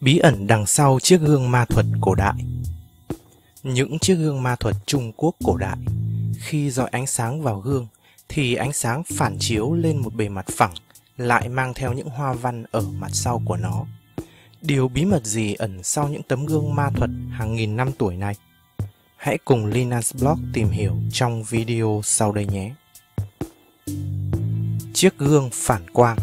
Bí ẩn đằng sau chiếc gương ma thuật cổ đại. Những chiếc gương ma thuật Trung Quốc cổ đại, khi dọi ánh sáng vào gương thì ánh sáng phản chiếu lên một bề mặt phẳng lại mang theo những hoa văn ở mặt sau của nó. Điều bí mật gì ẩn sau những tấm gương ma thuật hàng nghìn năm tuổi này? Hãy cùng Linus Blog tìm hiểu trong video sau đây nhé. Chiếc gương phản quang.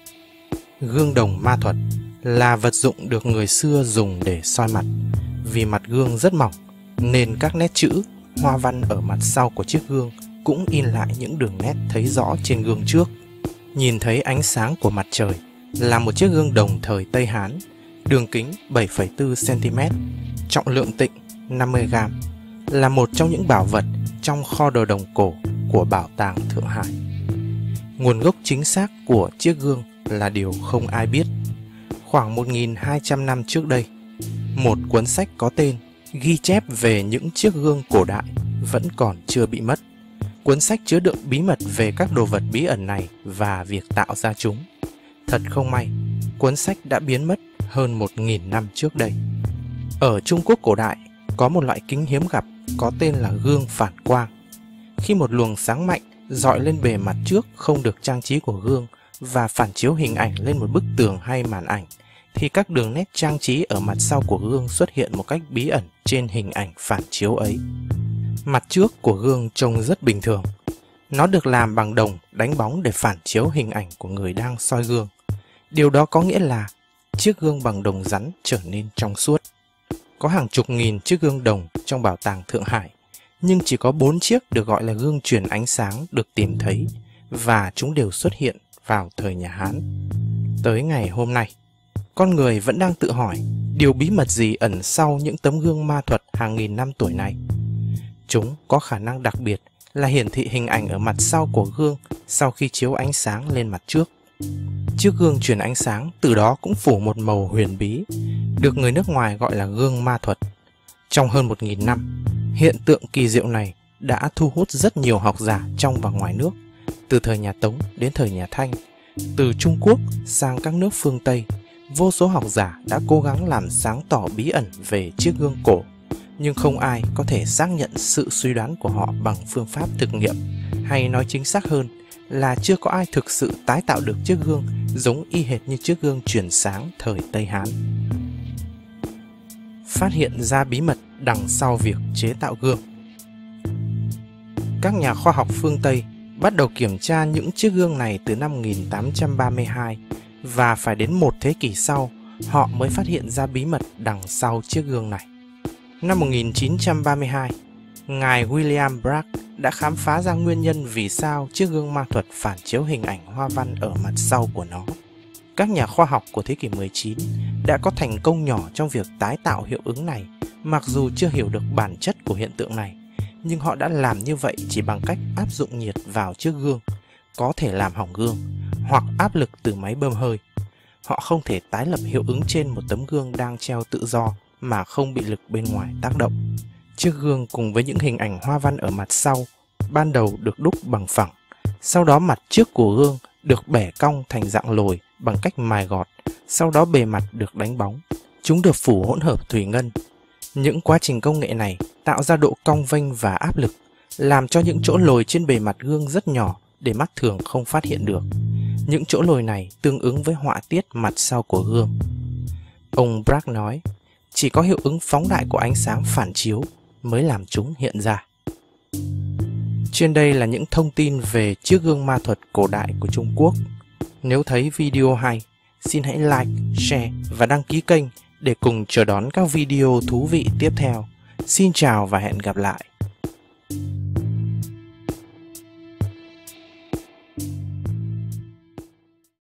Gương đồng ma thuật là vật dụng được người xưa dùng để soi mặt. Vì mặt gương rất mỏng nên các nét chữ, hoa văn ở mặt sau của chiếc gương cũng in lại những đường nét thấy rõ trên gương trước. Nhìn thấy ánh sáng của mặt trời là một chiếc gương đồng thời Tây Hán, đường kính 7,4 cm, trọng lượng tịnh 50g, là một trong những bảo vật trong kho đồ đồng cổ của Bảo tàng Thượng Hải. Nguồn gốc chính xác của chiếc gương là điều không ai biết. Khoảng 1.200 năm trước đây, một cuốn sách có tên ghi chép về những chiếc gương cổ đại vẫn còn chưa bị mất. Cuốn sách chứa đựng bí mật về các đồ vật bí ẩn này và việc tạo ra chúng. Thật không may, cuốn sách đã biến mất hơn 1.000 năm trước đây. Ở Trung Quốc cổ đại, có một loại kính hiếm gặp có tên là gương phản quang. Khi một luồng sáng mạnh dọi lên bề mặt trước không được trang trí của gương và phản chiếu hình ảnh lên một bức tường hay màn ảnh, thì các đường nét trang trí ở mặt sau của gương xuất hiện một cách bí ẩn trên hình ảnh phản chiếu ấy. Mặt trước của gương trông rất bình thường. Nó được làm bằng đồng đánh bóng để phản chiếu hình ảnh của người đang soi gương. Điều đó có nghĩa là chiếc gương bằng đồng rắn trở nên trong suốt. Có hàng chục nghìn chiếc gương đồng trong Bảo tàng Thượng Hải, nhưng chỉ có 4 chiếc được gọi là gương truyền ánh sáng được tìm thấy, và chúng đều xuất hiện vào thời nhà Hán. Tới ngày hôm nay, con người vẫn đang tự hỏi điều bí mật gì ẩn sau những tấm gương ma thuật hàng nghìn năm tuổi này. Chúng có khả năng đặc biệt là hiển thị hình ảnh ở mặt sau của gương sau khi chiếu ánh sáng lên mặt trước. Chiếc gương truyền ánh sáng từ đó cũng phủ một màu huyền bí, được người nước ngoài gọi là gương ma thuật. Trong hơn 1.000 năm, hiện tượng kỳ diệu này đã thu hút rất nhiều học giả trong và ngoài nước, từ thời nhà Tống đến thời nhà Thanh, từ Trung Quốc sang các nước phương Tây. Vô số học giả đã cố gắng làm sáng tỏ bí ẩn về chiếc gương cổ, nhưng không ai có thể xác nhận sự suy đoán của họ bằng phương pháp thực nghiệm, hay nói chính xác hơn là chưa có ai thực sự tái tạo được chiếc gương giống y hệt như chiếc gương truyền sáng thời Tây Hán. Phát hiện ra bí mật đằng sau việc chế tạo gương. Các nhà khoa học phương Tây bắt đầu kiểm tra những chiếc gương này từ năm 1832, và phải đến một thế kỷ sau, họ mới phát hiện ra bí mật đằng sau chiếc gương này. Năm 1932, ngài William Bragg đã khám phá ra nguyên nhân vì sao chiếc gương ma thuật phản chiếu hình ảnh hoa văn ở mặt sau của nó. Các nhà khoa học của thế kỷ 19 đã có thành công nhỏ trong việc tái tạo hiệu ứng này, mặc dù chưa hiểu được bản chất của hiện tượng này, nhưng họ đã làm như vậy chỉ bằng cách áp dụng nhiệt vào chiếc gương, có thể làm hỏng gương, hoặc áp lực từ máy bơm hơi. Họ không thể tái lập hiệu ứng trên một tấm gương đang treo tự do mà không bị lực bên ngoài tác động. Chiếc gương cùng với những hình ảnh hoa văn ở mặt sau ban đầu được đúc bằng phẳng, sau đó mặt trước của gương được bẻ cong thành dạng lồi bằng cách mài gọt, sau đó bề mặt được đánh bóng. Chúng được phủ hỗn hợp thủy ngân. Những quá trình công nghệ này tạo ra độ cong vênh và áp lực, làm cho những chỗ lồi trên bề mặt gương rất nhỏ để mắt thường không phát hiện được. Những chỗ lồi này tương ứng với họa tiết mặt sau của gương. Ông Bragg nói, chỉ có hiệu ứng phóng đại của ánh sáng phản chiếu mới làm chúng hiện ra. Trên đây là những thông tin về chiếc gương ma thuật cổ đại của Trung Quốc. Nếu thấy video hay, xin hãy like, share và đăng ký kênh để cùng chờ đón các video thú vị tiếp theo. Xin chào và hẹn gặp lại.